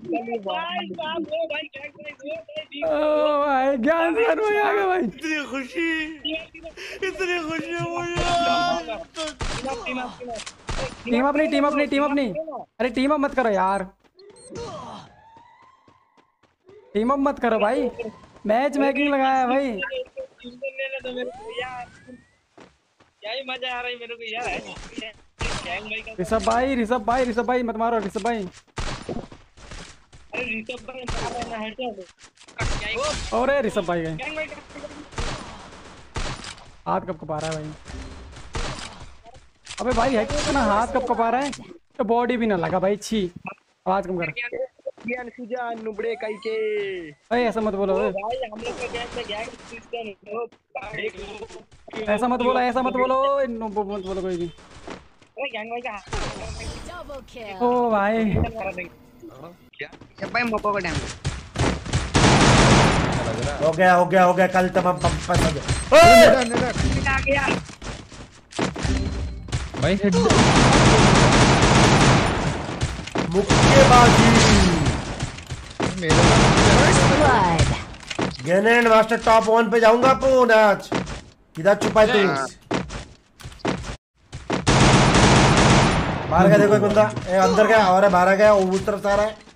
ओ भाई ज्ञान सर भाई आ गए भाई। इतनी खुशी टीम अपनी। अरे टीम अप मत करो यार, टीम अप मत करो भाई, मैच मेकिंग लगाया है भाई। क्या ही मजा आ रहा है मेरे को यार। ऋषभ भाई मत मारो ऋषभ भाई। अरे ऋषभ भाई मार रहा है ना हेडशॉट। और ऋषभ भाई गए, हाथ कब कपा रहा है भाई। अबे भाई है ना, हाथ कब कपा रहा है, तो बॉडी भी ना लगा भाई। छी आवाज कम कर। नुबड़े कई के भाई ऐसा मत बोलो भाई, हम लोग के गैंग में गैंग सिस्टम हो। ऐसा मत बोलो मत बोलो कोई भी। अरे गैंग भाई का ओ भाई क्या भाई मोको का टाइम हो गया कल तमाम पंप आ गया भाई। मुक्केबाजी ग्रेनेड मास्टर टॉप 1 पे जाऊंगा पून आज। किधर छुपा है तू? बाहर गया देखो एक बंदा, अंदर गया और बाहर गया, वो उस तरफ से आ रहा है।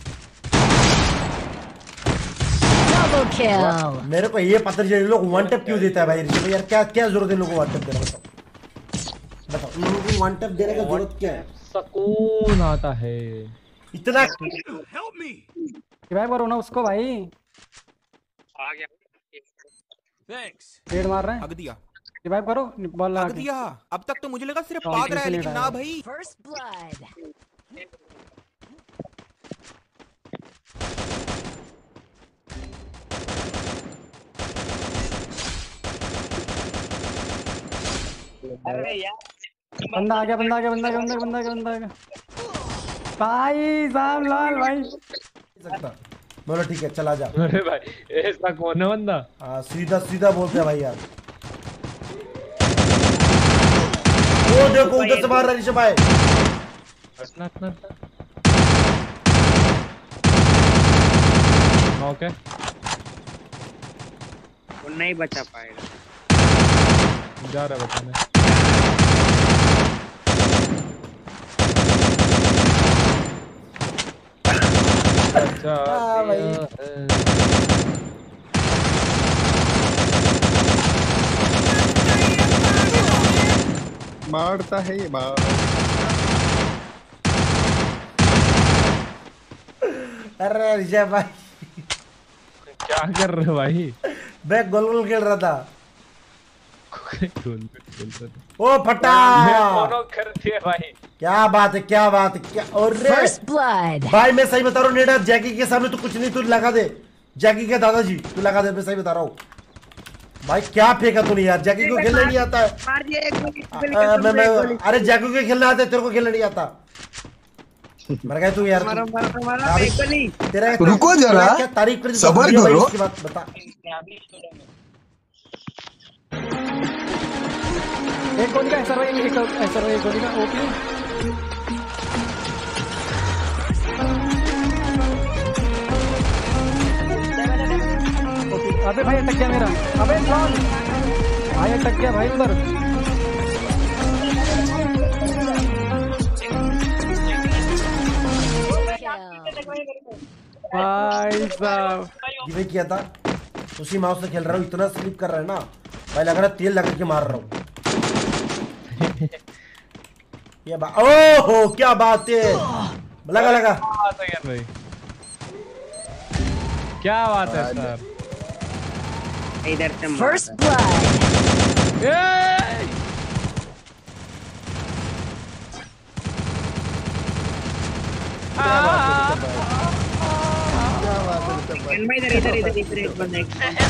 मेरे को ये पता नहीं लोग वन टैप क्यों देता है भाई ऋषभ यार, क्या क्या जरूरत है लोगों को वन टैप देने का? बताओ इन लोगों को वन टैप देने का जरूरत क्या है? सुकून आता है इतना। रिवाइव करो ना उसको भाई। आ गया थैंक्स। पेड़ मार रहे हैं, हग दिया रिवाइव करो बॉल लगा हग के। दिया। अब तक तो मुझे लगा सिर्फ भाग रहा है, लेकिन ना भाई। अरे यार बंदा आ गया भाई साहब लाल भाई। सकता बोलो ठीक है चला जा। अरे भाई ऐसा कौन है बंदा? हाँ सीधा बोलते हैं भाई यार। वो देखो उधर से मार रहा है ऋषभ भाई। ओके वो नहीं बचा पाएगा, जा रहा है बचाने। अच्छा भाई मारता है ये बात। अरे ऋषभ भाई क्या कर रहे हो भाई? बैक गोल खेल रहा था। गोल ओ फटा कर दिया भाई। क्या बात है क्या और भाई मैं सही बता रहा हूँ नेडा, जैकी के सामने तो कुछ नहीं, तू लगा दे जैकी के दादाजी, तू लगा दे, मैं सही बता रहा हूँ भाई। क्या फेंका तूने यार, जैकी को खेलना नहीं आता है। अरे जैकी को खेलना आता है, तेरे को खेलना नहीं आता। मर गए तू यार। तेरा रुको जरा, क्या तारीफ कर, सबर करो। इसकी बात बता। एक गोली का ऐसा एक गोली का ओपी। अबे भाई अटक गया मेरा, अबे भाई अटक गया भाई उधर। भाई साहब ये किया था, उसी माउस से खेल रहा हूँ, इतना स्लिप कर रहा है ना भाई, लग रहा है तेल लगा के मार रहा हूँ। ये ओहो क्या बात है, लगा भाई क्या बात है सर। इधर से फर्स्ट ब्लड। इधर एक बंदा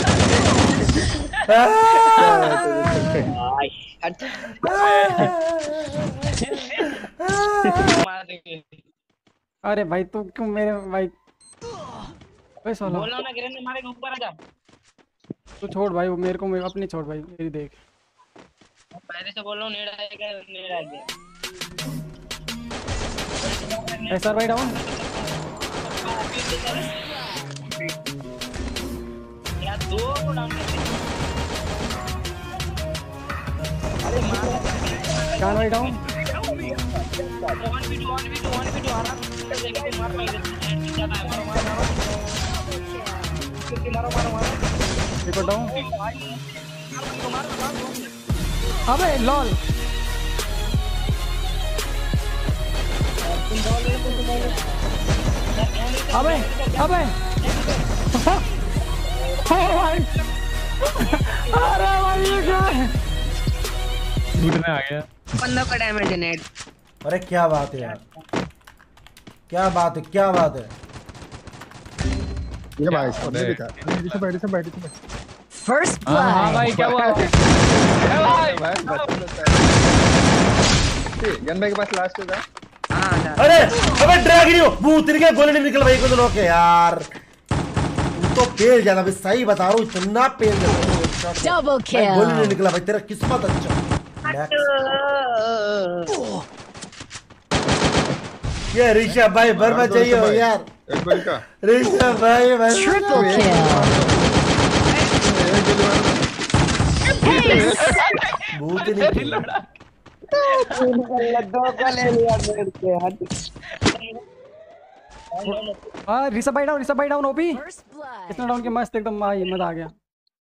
अरे भाई तू क्यों मेरे भाई बोलो ना, गिरने मारे ऊपर आजा। तू छोड़ भाई, वो मेरे को अपनी छोड़ भाई, मेरी देख। पहले से बोल रहा हूँ नेड़ा आ गया। ऐसा भाई डाउन। यार 2 को डाउन कर दे। अरे मार जान भाई डाउन। 1v2 आराम से देखो मार पाएंगे। ज्यादा है मारो देखो डाउन। अबे लॉल। अबे अबे भाई अरे भाई ये क्या है? टूटने आ गया। बंदों का डैमेज है नेट। अरे क्या बात है यार, क्या बात है, क्या बात है। ये भाई सामने भी था। बैठ। First हाँ blood. भाई क्या हुआ? गन भाई के पास लास्ट होगा। अरे अबे ड्रैगनियो भूत के गोले नहीं निकल भाई को दोनों के यार। तू तो पेल ज्यादा, मैं सही बता रहा हूँ, इतना पेल ज्यादा। Double गोली नहीं kill. निकला भाई, तेरा किस्मत अच्छा। ये ऋषभ भाई बर्मा चाहिए हो यार। एक गोली का ऋषभ भाई Triple kill. भूत ही नहीं खेला। हाँ ऋषभ भाई डाउन ओपी। First blood. इतना डाउन के मस्त एकदम भाई मजा आ गया।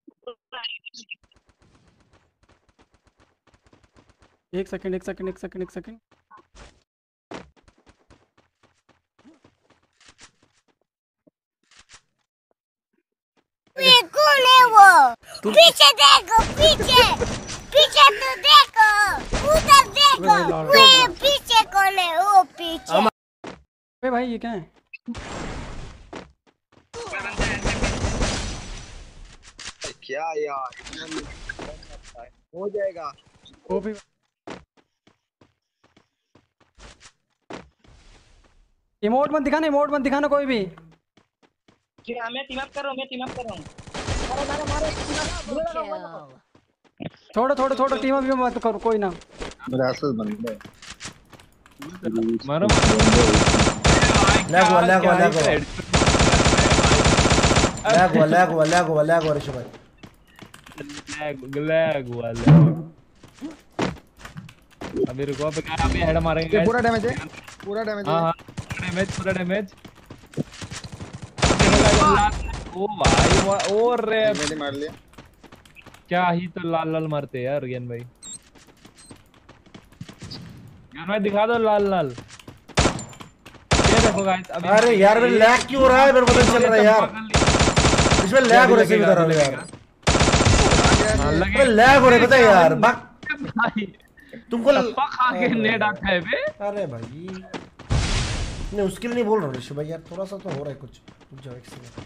एक सेकंड। कौन है वो? पीछे देखो, पीछे तो देखो, उधर देखो, वे पीछे कौन है? वो पीछे। अबे भाई ये क्या है? क्या यार, हो जाएगा। ओपी इमोट मत दिखाना कोई भी। क्या मैं टीम अप कर रहा हूं। Double kill. छोड़ो टीम अप भी मत करो कोई ना। मेरा असल बंदा है। मारो। लैग हुआ ऋषभ भाई। लैग हुआ। अभी रुको, अभी हेड मारेंगे। पूरा डैमेज है। हाँ पूरा डैमेज। ओ भाई ओ रे मैंने मार लिया। क्या ही तो लाल मारते हैं यार ज्ञान भाई दिखा दो लाल। ये देखो गाइस अभी। अरे यार मेरे लैग क्यों हो रहा है, मेरे को पता चल रहा है यार। इसमें लैग हो रहा है, सही बता रहा हूँ यार। लैग हो रहा है पता है यार। भाई तुमको खा के नेट आता है बे। अरे भाई नहीं, उसके लिए नहीं बोल रहा हूँ ऋषभ भाई यार, थोड़ा सा तो हो रहा है कुछ। रुक जाओ एक सेकंड।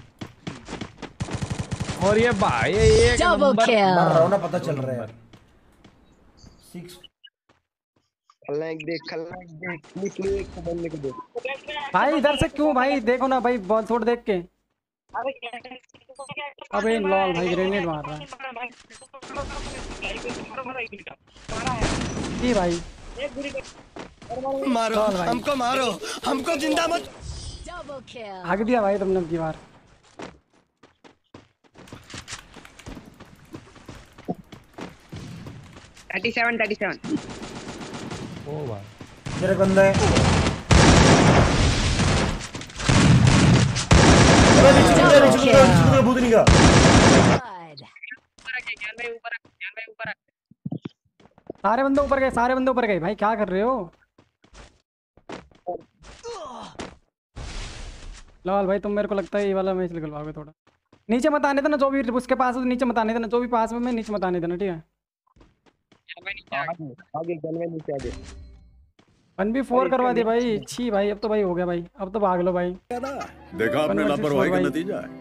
और ये भाई एक Double नंबर मर रहा हूँ kill. ना, पता चल रहा है यार। 6 खलनायक देख निकले को बनने को दे। भाई इधर से क्यों भाई? देखो ना भाई बॉल थोड़ देख के। अबे लॉल भाई ग्रेनेड मार रहा है। जी भाई मारो हमको, मारो हमको, जिंदा मत। Double kill. भाग दिया भाई तुमने अब की बार। ओ भाई मेरे बंदा है। अरे नीचे भूत नहीं का। Blood. सारे बंदे ऊपर गए भाई, क्या कर रहे हो? लॉल भाई तुम मेरे को लगता है ये वाला मैच निकलवाओगे थोड़ा। नीचे मत आने देना, जो भी उसके पास है नीचे मत आने देना, जो भी पास में नीचे मत आने देना, ठीक है? आगे गन में नीचे आगे 1v4 करवा दे भाई। छी भाई अब तो भाई हो गया भाई, अब तो भाग लो भाई। देखा आपने लापरवाही का नतीजा है।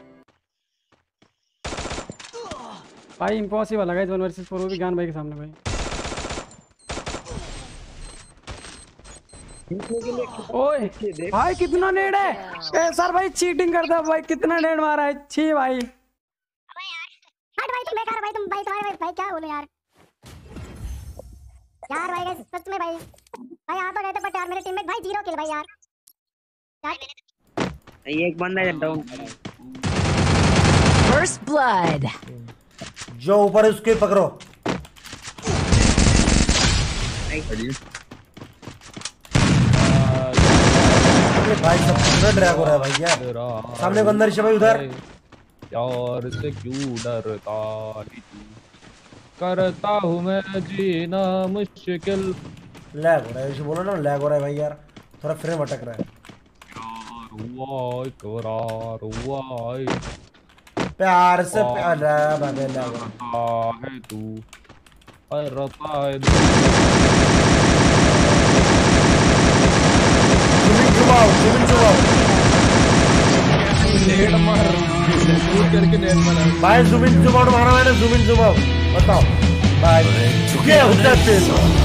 भाई इम्पॉसिबल है गाइस 1 वर्सेस 4 वो भी ज्ञान भाई के सामने भाई। ओए भाई कितना नेड है। ए सर भाई चीटिंग करता भाई, कितना नेड मारा है। छी भाई हट भाई, तुम बेकार भाई, तुम भाई तुम्हारे भाई क्या बोले यार भाई guys, सच में भाई आ तो गए थे बट यार मेरे टीममेट भाई 0 किल भाई यार। ये एक बंदा डाउन। First blood. जो ऊपर है उसके पकड़ो। अरे भाई सब पूरा ड्रैग हो रहा है भाई यार। सामने बंदा ऋषभ भाई उधर। यार से क्यों डरता करता हूँ मैं जीना मुश्किल। लैग हो रहा है ऋषभ, बोलो ना लैग हो रहा है भाई यार, थोड़ा फ्रेम अटक रहा है। प्यार से प्यार लैग है तू करता है भाई जूम इन जूम आउट मारा मैंने, जूम इन जूम आउट बताओ भाई क्या होता है।